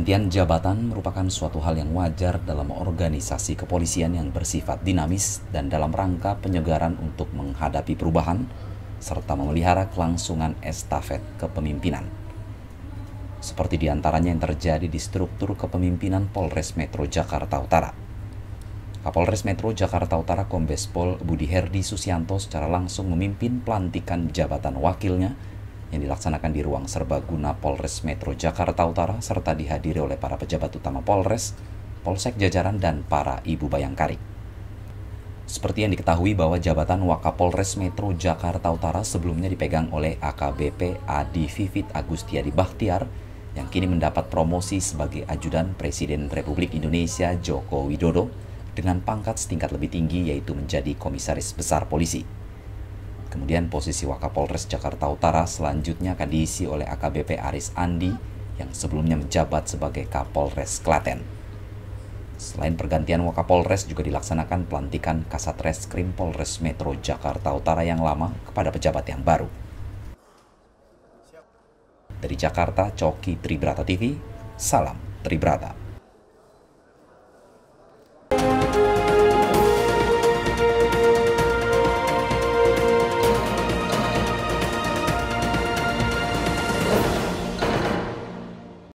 Pergantian jabatan merupakan suatu hal yang wajar dalam organisasi kepolisian yang bersifat dinamis dan dalam rangka penyegaran untuk menghadapi perubahan serta memelihara kelangsungan estafet kepemimpinan. Seperti diantaranya yang terjadi di struktur kepemimpinan Polres Metro Jakarta Utara. Kapolres Metro Jakarta Utara Kombes Pol Budi Herdi Susianto secara langsung memimpin pelantikan jabatan wakilnya yang dilaksanakan di ruang serbaguna Polres Metro Jakarta Utara serta dihadiri oleh para pejabat utama Polres, Polsek jajaran, dan para ibu bayangkari. Seperti yang diketahui bahwa jabatan Wakapolres Metro Jakarta Utara sebelumnya dipegang oleh AKBP Adi Vivit Agustiadi Bakhtiar yang kini mendapat promosi sebagai Ajudan Presiden Republik Indonesia Joko Widodo dengan pangkat setingkat lebih tinggi yaitu menjadi Komisaris Besar Polisi. Kemudian posisi Wakapolres Jakarta Utara selanjutnya akan diisi oleh AKBP Aris Andi yang sebelumnya menjabat sebagai Kapolres Klaten. Selain pergantian Wakapolres juga dilaksanakan pelantikan Kasat Reskrim Polres Metro Jakarta Utara yang lama kepada pejabat yang baru. Dari Jakarta, Coki Tribrata TV, salam Tribrata.